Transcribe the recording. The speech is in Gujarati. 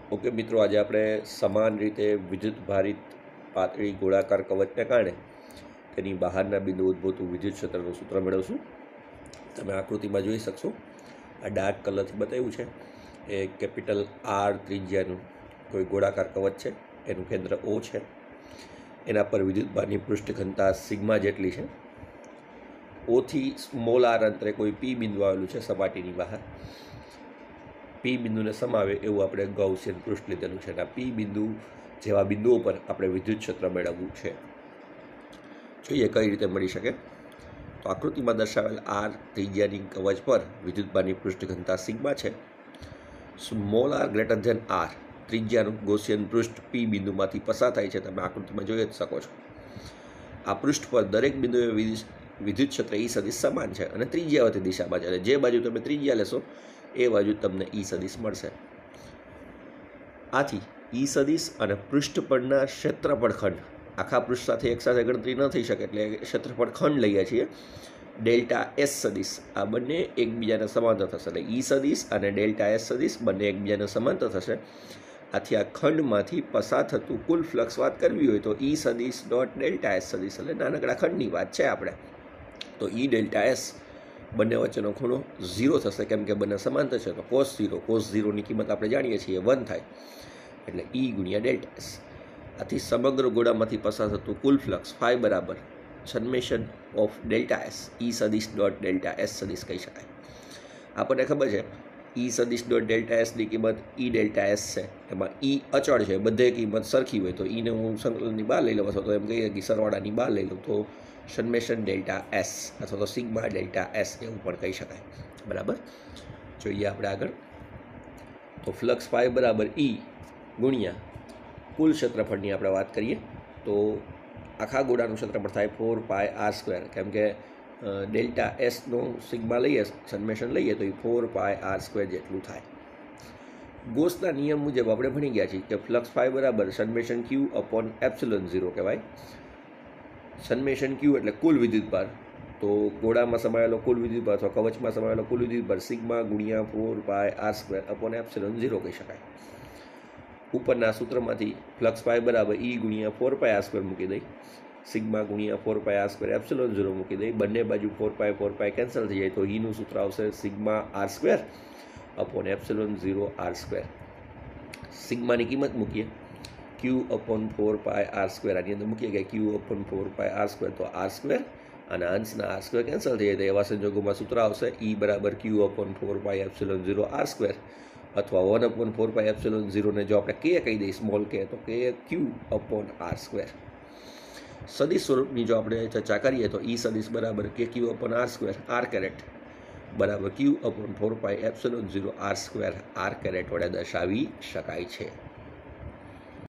ઓકે મિત્રો, આજે આપણે સમાન રીતે વિદ્યુત ભારિત પાતળી ગોળાકાર કવચને કારણે તેની બહારના બિંદુ ઉદ્ભવતું વિદ્યુત ક્ષેત્રનું સૂત્ર મેળવશું. તમે આકૃતિમાં જોઈ શકશો, આ ડાર્ક કલરથી બતાવ્યું છે એ કેપિટલ આર ત્રિજ્યાનું કોઈ ગોળાકાર કવચ છે. એનું કેન્દ્ર ઓ છે. એના પર વિદ્યુતભારની પૃષ્ઠ ઘનતા સિગ્મા જેટલી છે. ઓથી સ્મોલ આર અંતરે કોઈ પી બિંદુ આવેલું છે સપાટીની બહાર. પી બિંદુને સમાવે એવું આપણે ગૌસિયન પૃષ્ઠ લીધેલું છે. અને પી બિંદુ જેવા બિંદુઓ પર આપણે વિદ્યુત ક્ષેત્ર મેળવવું છે. જોઈએ કઈ રીતે મળી શકે. તો આકૃતિમાં દર્શાવેલ આર ત્રિજ્યાની કવચ પર વિદ્યુતભારની પૃષ્ઠ ઘનતા સિગ્મા છે. Small r greater than r ત્રિજ્યાનું ગૌસિયન પૃષ્ઠ પી બિંદુમાંથી પસાર થાય છે. તમે આકૃતિમાં જોઈ જ શકો છો. આ પૃષ્ઠ પર દરેક બિંદુએ વિદ્યુત ક્ષેત્ર ઈ સદિશ સમાન છે અને ત્રિજ્યાવર્તી દિશામાં છે. જે બાજુ તમે ત્રિજ્યા લેશો એ બાજુ તમને ઈ સદિશ મળશે. આથી ઈ સદિશ અને પૃષ્ઠ પરના ક્ષેત્રફળ ખંડ, આખા પૃષ્ઠ સાથે એકસાથે ગણતરી ન થઈ શકે એટલે ક્ષેત્રફળ ખંડ લઈએ છીએ. ડેલ્ટા એસ સદિશ આ બંને એકબીજાને સમાંતર થશે. એટલે ઈ સદિશ અને ડેલ્ટા એસ સદિશ બંને એકબીજાને સમાંતર થશે. આથી આ ખંડમાંથી પસાર થતું કુલ ફ્લક્સ વાત કરવી હોય તો ઈ સદિશ ડોટ ડેલ્ટા એસ સદિશ, એટલે નાનકડા ખંડની વાત છે આપણે. તો ઈ ડેલ્ટા એસ બંને વચ્ચેનો ખૂણો 0 થશે, કેમ કે બંને સમાંતર છે. તો કોસ 0ની કિંમત આપણે જાણીએ છીએ 1 થાય, એટલે ઈ ગુણ્યા ડેલ્ટા એસ. આથી સમગ્ર ગોળામાંથી પસાર થતું કુલ ફ્લક્સ ફાઈ બરાબર summation of delta S E સદિશ ડોટ ડેલ્ટા એસ સદિશ કહી શકાય. આપણને ખબર છે ઈ સદિશ ડોટ ડેલ્ટા એસની કિંમત ઈ ડેલ્ટા એસ છે. એમાં ઈ અચળ છે, બધે કિંમત સરખી હોય તો ઈને હું સંકલનની બહાર લઈ લઉં, અથવા તો એમ કહીએ કે સરવાળાની બહાર લઈ લઉં તો સમેશન ડેલ્ટા એસ અથવા તો સિગ્મા ડેલ્ટા એસ એવું પણ કહી શકાય. બરાબર. જોઈએ આપણે આગળ. તો ફ્લક્સ ફાઈ બરાબર ઈ ગુણ્યા કુલ ક્ષેત્રફળની આપણે વાત કરીએ તો આખા ગોળાનું ક્ષેત્રફળ થાય 4πr², કેમ કે ડેલ્ટા એસનો સિગ્મા લઈએ, સમેશન લઈએ તો એ 4πr² જેટલું થાય. ગોસના નિયમ મુજબ આપણે ભણી ગયા છીએ કે ફ્લક્સ ફાઈ બરાબર સમેશન ક્યુ અપોન એપ્સિલોન 0 કહેવાય. સમેશન ક્યુ એટલે કુલ વિદ્યુતભાર. તો ગોળામાં સમાયેલો કુલ વિદ્યુતભાર અથવા કવચમાં સમાયેલો કુલ વિદ્યુતભાર સિગ્મા ગુણ્યા 4πr² અપોન એપ્સિલોન 0 કહી શકાય. ઉપરના સૂત્રમાંથી ફ્લક્સ ફાઈ બરાબર ઈ ગુણ્યા 4πr² મૂકી દઈ, સિગ્મા ગુણ્યા 4πr² એપ્સિલોન 0 મૂકી દઈ, બંને બાજુ 4π કેન્સલ થઈ જાય તો ઈનું સૂત્ર આવશે sigma r² upon epsilon 0 r². સિગ્માની કિંમત મૂકીએ ક્યુ અપોન 4πr², આની અંદર મૂકીએ કે ક્યુ અપોન 4πr², તો r² અને અંશના r² કેન્સલ થઈ જાય તો એવા સંજોગોમાં સૂત્ર આવશે ઈ બરાબર ક્યુ અપોન 4π એપ્સિલોન 0 r² અથવા 1 અપોન 4π એપ્સિલોન 0 ને જો આપણે કે કહી દઈએ સ્મોલ કે, તો કે ક્યુ અપોન r². સદિશ સ્વરૂપની જો આપણે ચર્ચા કરીએ તો ઈ સદિશ બરાબર કે ક્યુ અપોન r² r કેરેટ બરાબર Q upon 4π epsilon 0 r² r caret વડે દર્શાવી શકાય છે.